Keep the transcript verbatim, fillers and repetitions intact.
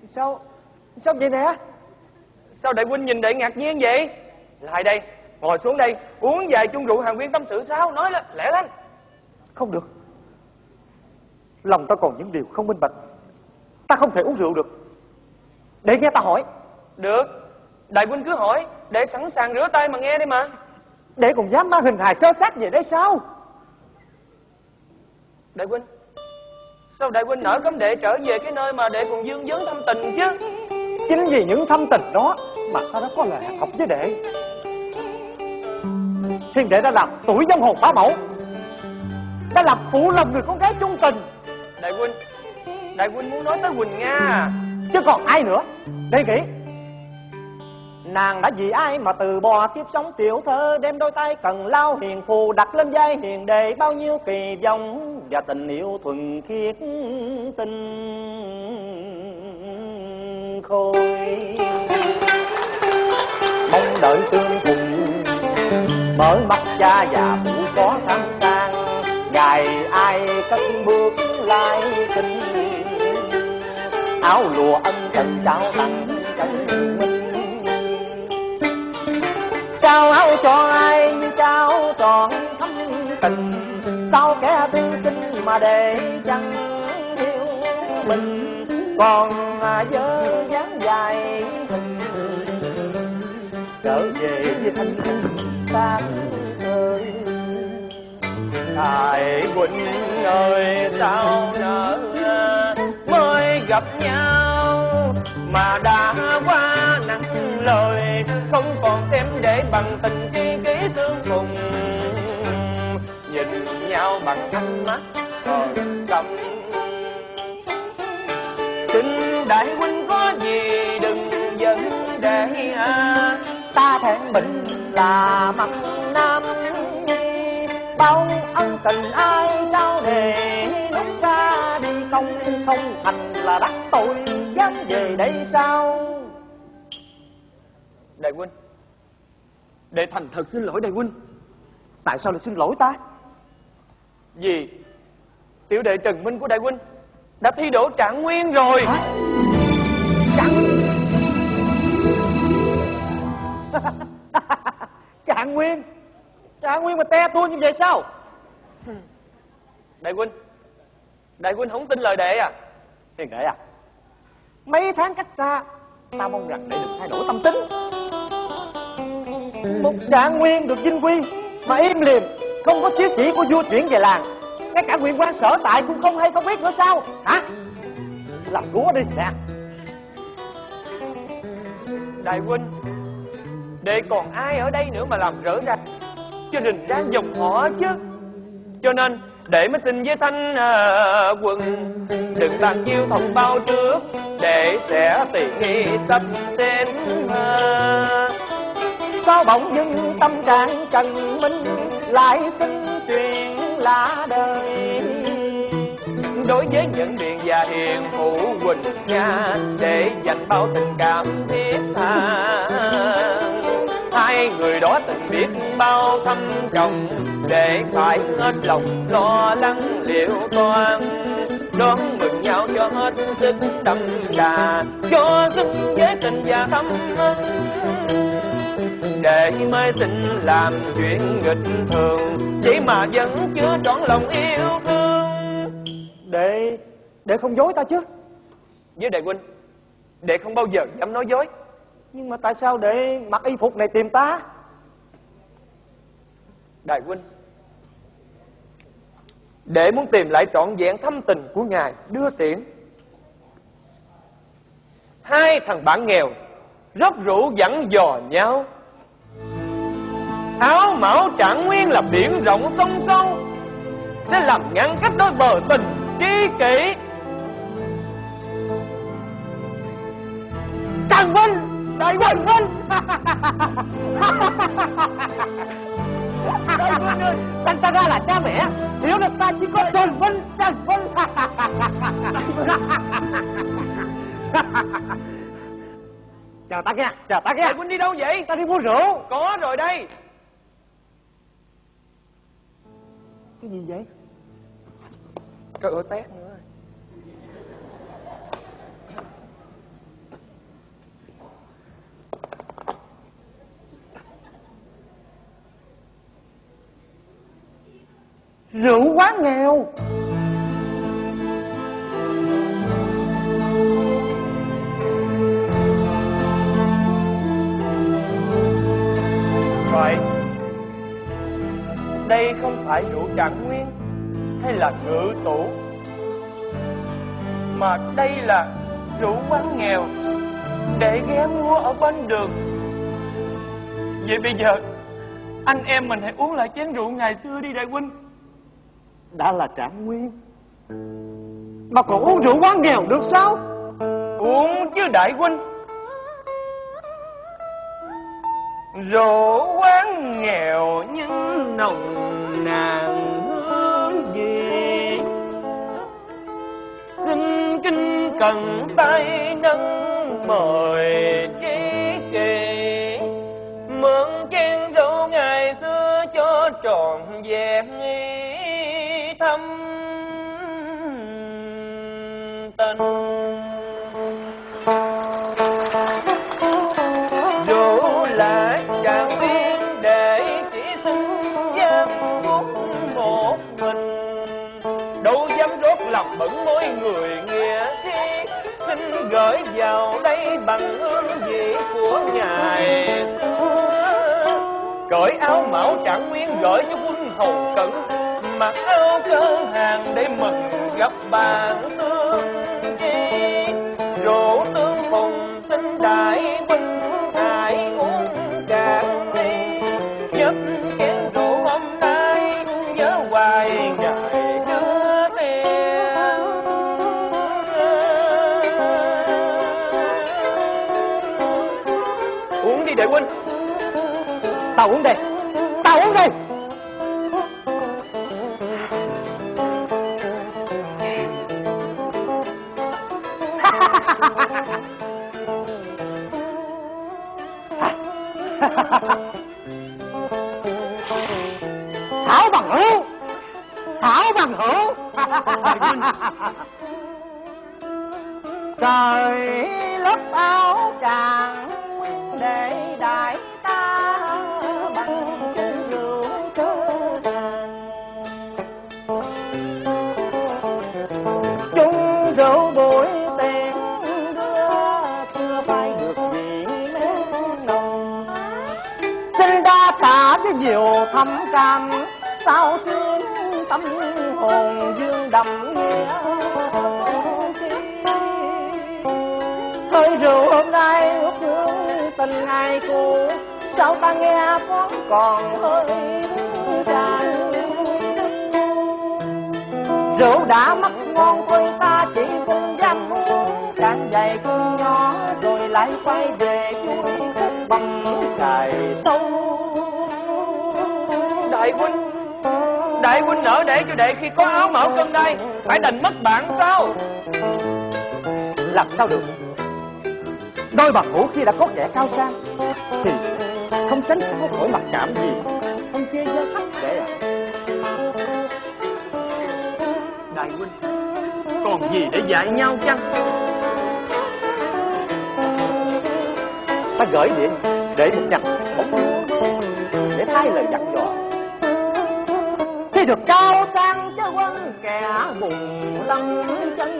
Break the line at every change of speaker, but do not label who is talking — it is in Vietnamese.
Sao Sao vậy nè?
Sao đại huynh nhìn đệ ngạc nhiên vậy? Lại đây, ngồi xuống đây, uống vài chung rượu hàng viên tâm sự sao? Nói lên, lẹ lên.
Không được. Lòng ta còn những điều không minh bạch. Ta không thể uống rượu được. Để nghe ta hỏi.
Được, đại huynh cứ hỏi, để sẵn sàng rửa tay mà nghe đi mà.
Để còn dám mang hình hài sơ xác về đây sao?
Đại huynh, sao đại huynh nỡ cấm đệ trở về cái nơi mà đệ còn dương vấn thâm tình chứ?
Chính vì những thâm tình đó mà ta đã có lời hẹn học với đệ. Thiên đệ đã làm tuổi dâm hồn phá mẫu, đã làm phụ lòng người con gái chung tình.
Đại huynh, đại huynh muốn nói tới Quỳnh Nga à?
Chứ còn ai nữa? Để nghĩ, nàng đã vì ai mà từ bỏ kiếp sống tiểu thơ, đem đôi tay cần lao hiền phù đặt lên vai hiền đệ bao nhiêu kỳ vọng và tình yêu thuần khiết tinh khôi. Mong đợi tương cùng mở mắt cha già phụ có thăng sang, ngày ai cất bước lai kinh, áo lụa ân cần trao tặng chân minh. Trao áo cho ai như trao trọn thắm tình, sao kẻ tư sinh mà để chẳng yêu mình, còn dơ dáng dài hình trở về với thanh thanh sáng ơi.
Đại huynh ơi, sao nỡ mới gặp nhau mà đã quá nặng lời, không còn xem để bằng tình tri kỷ tương cùng, nhìn nhau bằng ánh mắt còn căm. Xin đại huynh có gì đừng giận để à,
ta thẹn mình là mặt nam nhi, bao ân tình ai trao để lúc ra đi không không thành là đắc tội dám về đây sao?
Đại huynh, đệ thành thật xin lỗi đại huynh.
Tại sao lại xin lỗi ta?
Vì tiểu đệ Trần Minh của đại huynh đã thi đỗ trạng nguyên rồi.
Hả? Trạng nguyên? Trạng nguyên? Trạng nguyên mà te tua như vậy sao?
Đại huynh, đại huynh không tin lời đệ à?
Hiền đệ à, mấy tháng cách xa, ta mong rằng đệ đừng thay đổi tâm tính. Một trạng nguyên được vinh quy mà im lìm, không có chiếu chỉ của vua chuyển về làng, ngay cả huyện quan sở tại cũng không hay không biết nữa sao hả? Làm lúa đi nè.
Đại huynh, đệ còn ai ở đây nữa mà làm rỡ rạch cho đình đan dòng họ chứ? Cho nên để mới xin với Thanh uh, Quần đừng bàn nhiêu thông bao trước, để sẽ tỉ nghi sắp xếp. Uh...
Sao bỗng dưng tâm trạng Trần Minh lại xin chuyện lạ đời?
Đối với những điện và hiền phụ Quỳnh Nga, để dành bao tình cảm thiết tha, hai người đó tình biết bao thâm trọng, để phải hết lòng lo lắng liệu toan, đón mừng nhau cho hết sức đậm đà, cho xứng với tình và thâm ân, để mới xin làm chuyện nghịch thường, chỉ mà vẫn chưa trọn lòng yêu thương.
Đệ, đệ không dối ta chứ?
Với đại huynh, đệ không bao giờ dám nói dối.
Nhưng mà tại sao đệ mặc y phục này tìm ta?
Đại huynh, đệ muốn tìm lại trọn vẹn thâm tình của ngài đưa tiễn. Hai thằng bạn nghèo rót rượu dặn dò nhau, áo mão trạng nguyên là biển rộng sông sâu, sẽ làm ngăn cách đôi bờ tình tri kỷ.
Trần Minh, đại huynh huynh. Đại huynh ơi, sanh ta ra là cha mẹ, hiểu được ta chỉ có Trần Minh, Trần Minh. Chờ ta kìa, chờ ta kìa.
Đại huynh đi đâu vậy?
Ta đi mua rượu.
Có rồi đây.
Cái gì vậy?
Trời ơi, tét nữa.
rượu quá nghèo.
Phải, đây không phải rượu Trạng Nguyên hay là ngự tủ, mà đây là rượu quán nghèo để ghé mua ở bên đường. Vậy bây giờ anh em mình hãy uống lại chén rượu ngày xưa đi đại huynh.
Đã là Trạng Nguyên mà còn uống rượu quán nghèo được sao?
Uống chứ đại huynh. Rượu quán nghèo nhưng nồng nàn hương vị, xin kinh cần tay nâng mời trí kỳ, mượn chén rượu ngày xưa cho trọn vẹn ý thâm tình. Rượu là Trạng Nguyên để chỉ xin giam phút một mình, đâu dám rốt lòng bẩn môi người nghĩa khi, xin gửi vào đây bằng hương vị của ngày xưa. Cởi áo mão Trạng Nguyên gửi cho quân hầu cẩn, mặc áo cơ hàng để mừng gặp bạn thương chi. Rượu tương phùng xin đại huynh hãy uống cạn ly, nhấp chén rượu hôm nay nhớ hoài ngày chưa tiền. Uống đi đại huynh.
Tao uống đây, tao uống đây. Thảo bằng hữu, Thảo bằng hữu. Trời lớp áo Trạng Nguyên để đại ta bằng chén rượu cơ đàn, chung rượu buổi tiệc đưa chưa phải được gì men nồng. Xin đa tạ với nhiều thâm trầm, sao xuyên tâm hồn dương đậm nghĩa. Hơi rượu hôm nay ước hương tình ngày cũ, sao ta nghe vẫn còn hơi tràn. Rượu đã mất ngon thôi ta chỉ xin dám uống cạn dày cơn nhỏ, rồi lại quay về chuối khúc bằng cài sâu.
Đại huynh, đại huynh nỡ để cho đệ khi có áo mão cân đây phải đành mất bạn sao?
Làm sao được? Đôi bằng hữu khi đã có vẻ cao sang thì không tránh khỏi mặc cảm gì không chê giới thấp để à.
Đại huynh, còn gì để dạy nhau chăng?
Ta gửi điện để một nhặt bóng để thay lời dặn dò. Khi được cao sang chớ quên kẻ bùng lâm chân